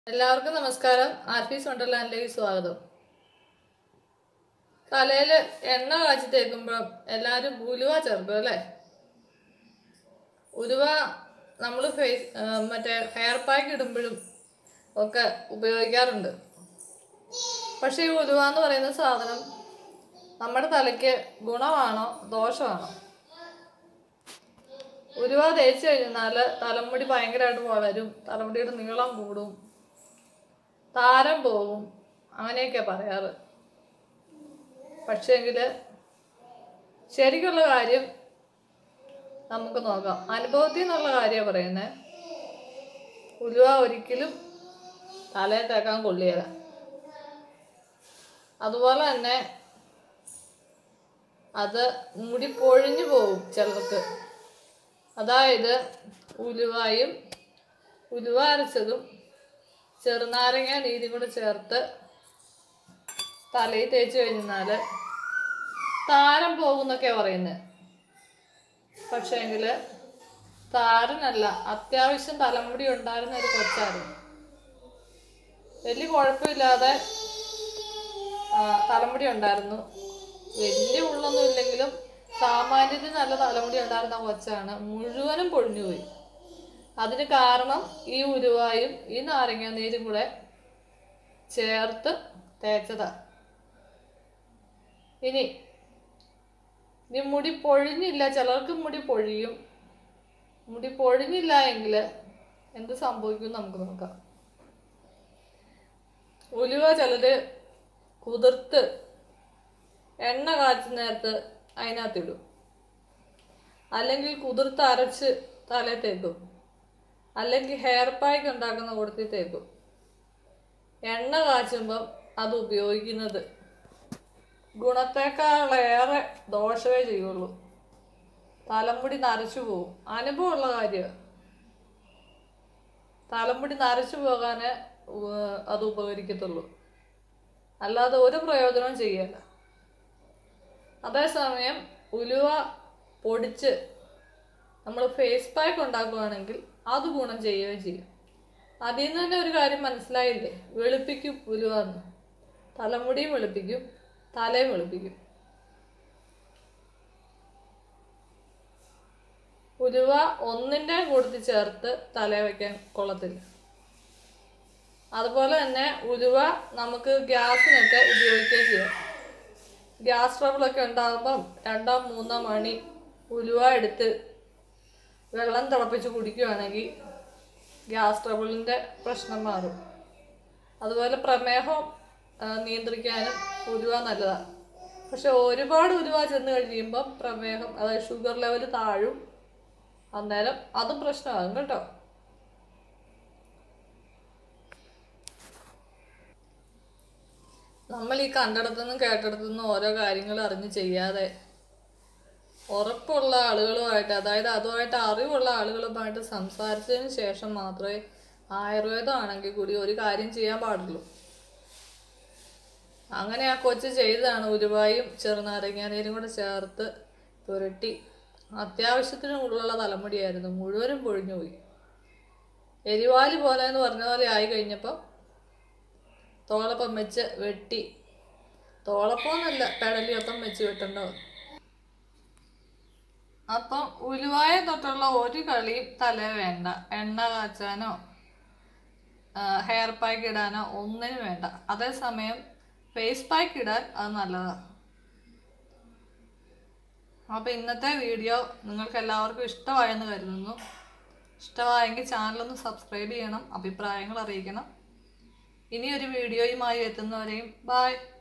എല്ലാവർക്കും നമസ്കാരം. ആർഫീസ് വണ്ടർലാൻഡിലേക്ക് സ്വാഗതം. തലയിൽ എണ്ണ കാച്ചി തേക്കുമ്പോൾ എല്ലാവരും ഉലുവ ചേർക്കും അല്ലേ? ഉലുവ നമ്മൾ മറ്റേ ഹെയർ പാക്ക് ഇടുമ്പോഴും ഒക്കെ ഉപയോഗിക്കാറുണ്ട്. പക്ഷേ ഈ ഉലുവ എന്ന് പറയുന്ന സാധനം നമ്മുടെ തലയ്ക്ക് ഗുണമാണോ ദോഷമാണോ? ഉലുവ തേച്ച് കഴിഞ്ഞാൽ തലമുടി ഭയങ്കരമായിട്ട് വളരും, തലമുടിയുടെ നീളം കൂടും, താരം പോകും, അങ്ങനെയൊക്കെ പറയാറ്. പക്ഷേങ്കിൽ ശരിക്കുള്ള കാര്യം നമുക്ക് നോക്കാം. അനുഭവത്തിൽ നിന്നുള്ള കാര്യമാണ് പറയുന്നത്. ഉലുവ ഒരിക്കലും തലയിൽ തേക്കാൻ കൊള്ളിയല്ല. അതുപോലെ തന്നെ അത് മുടി പൊഴിഞ്ഞു പോകും ചിലർക്ക്. അതായത് ഉലുവ അരച്ചതും ചെറുനാരങ്ങ നീരും കൂടെ ചേർത്ത് തലയിൽ തേച്ച് കഴിഞ്ഞാൽ താരം പോകുന്നൊക്കെയാണ് പറയുന്നത്. പക്ഷേങ്കിൽ താരനല്ല, അത്യാവശ്യം തലമുടി ഉണ്ടായിരുന്ന ഒരു കൊച്ചായിരുന്നു. വലിയ കുഴപ്പമില്ലാതെ തലമുടി ഉണ്ടായിരുന്നു. വലിയ ഉള്ളൊന്നും ഇല്ലെങ്കിലും സാമാന്യത്തിൽ നല്ല തലമുടി ഉണ്ടായിരുന്ന കൊച്ചാണ് മുഴുവനും പൊഴിഞ്ഞുപോയി. അതിന് കാരണം ഈ ഉലുവായും ഈ നാരങ്ങ നീരും കൂടെ ചേർത്ത് തേച്ചതാണ്. ഇനി മുടി പൊഴിഞ്ഞില്ല, ചിലർക്ക് മുടി പൊഴിയും. മുടി പൊഴിഞ്ഞില്ല എങ്കിൽ എന്ത് സംഭവിക്കും നമുക്ക് നോക്കാം. ഉലുവ ചിലർ കുതിർത്ത് എണ്ണ കാച്ചുന്ന നേരത്ത് അതിനകത്തിടും, അല്ലെങ്കിൽ കുതിർത്ത് അരച്ച് തലയിൽ തേക്കും, അല്ലെങ്കിൽ ഹെയർ പാക്ക് ഉണ്ടാക്കുന്ന കൂടത്തിൽ തേക്കും. എണ്ണ കാച്ചുമ്പം അത് ഉപയോഗിക്കുന്നത് ഗുണത്തേക്കാളേറെ ദോഷമേ ചെയ്യുള്ളൂ. തലമുടി നരച്ചു പോകും. അനുഭവമുള്ള കാര്യമാണ്. തലമുടി നരച്ചു പോകാനേ അത് ഉപകരിക്കത്തുള്ളൂ, അല്ലാതെ ഒരു പ്രയോജനവും ചെയ്യല്ല. അതേസമയം ഉലുവ പൊടിച്ച് നമ്മൾ ഫേസ് പാക്ക് ഉണ്ടാക്കുകയാണെങ്കിൽ അത് ഗുണം ചെയ്യുകയും ചെയ്യും. അതിൽ നിന്ന് തന്നെ ഒരു കാര്യം മനസ്സിലായില്ലേ? വെളുപ്പിക്കും ഉലുവ എന്ന്. തലമുടിയും വെളുപ്പിക്കും, തലയും വെളുപ്പിക്കും. ഉലുവ ഒന്നിൻ്റെ കൂട്ടത്തിൽ ചേർത്ത് തലയിൽ വയ്ക്കാൻ കൊള്ളത്തില്ല. അതുപോലെ തന്നെ ഉലുവ നമുക്ക് ഗ്യാസിനൊക്കെ ഉപയോഗിക്കുകയും ചെയ്യാം. ഗ്യാസ് ട്രബിളൊക്കെ ഉണ്ടാകുമ്പം 2-3 മണി ഉലുവ എടുത്ത് വെള്ളം തിളപ്പിച്ച് കുടിക്കുകയാണെങ്കിൽ ഗ്യാസ് ട്രബിളിൻ്റെ പ്രശ്നം മാറും. അതുപോലെ പ്രമേഹം നിയന്ത്രിക്കാനും ഉലുവ നല്ലതാണ്. പക്ഷെ ഒരുപാട് ഉലുവ ചെന്ന് കഴിയുമ്പം പ്രമേഹം, അതായത് ഷുഗർ ലെവൽ താഴും. അന്നേരം അതും പ്രശ്നമാകും കേട്ടോ. നമ്മൾ ഈ കണ്ടിടത്തുനിന്നും കേട്ടിടത്തുനിന്നും ഓരോ കാര്യങ്ങൾ അറിഞ്ഞ് ചെയ്യാതെ ഉറപ്പുള്ള ആളുകളുമായിട്ട്, അതായത് അതുമായിട്ട് അറിവുള്ള ആളുകളുമായിട്ട് സംസാരിച്ചതിന് ശേഷം മാത്രമേ ആയുർവേദം ആണെങ്കിൽ കൂടി ഒരു കാര്യം ചെയ്യാൻ പാടുള്ളൂ. അങ്ങനെ ആ കൊച്ച് ചെയ്തതാണ്. ഉലുവായും ചെറുനാരങ്ങ നീരും കൂടെ ചേർത്ത് പുരട്ടി. അത്യാവശ്യത്തിന് ഉള്ള തലമുടിയായിരുന്നു, മുഴുവനും പൊഴിഞ്ഞു പോയി. എരിവാലി പോലെ എന്ന് പറഞ്ഞ പോലെ ആയി കഴിഞ്ഞപ്പോൾ തോളപ്പം വെച്ച് വെട്ടി. തോളപ്പമൊന്നുമല്ല, പെടലിയൊപ്പം വെച്ച് വെട്ടേണ്ടത്. അപ്പം ഉലുവായ തൊട്ടുള്ള ഒരു കളിയും തല വേണ്ട. എണ്ണ കാച്ചാനോ ഹെയർ പാക്ക് ഇടാനോ ഒന്നിനും വേണ്ട. അതേസമയം ഫേസ് പാക്ക് ഇടാൻ അത് നല്ലതാണ്. അപ്പോൾ ഇന്നത്തെ വീഡിയോ നിങ്ങൾക്ക് എല്ലാവർക്കും ഇഷ്ടമായെന്ന് കരുതുന്നു. ഇഷ്ടമായെങ്കിൽ ചാനലൊന്ന് സബ്സ്ക്രൈബ് ചെയ്യണം, അഭിപ്രായങ്ങൾ അറിയിക്കണം. ഇനിയൊരു വീഡിയോയുമായി എത്തുന്നവരെയും ബൈ.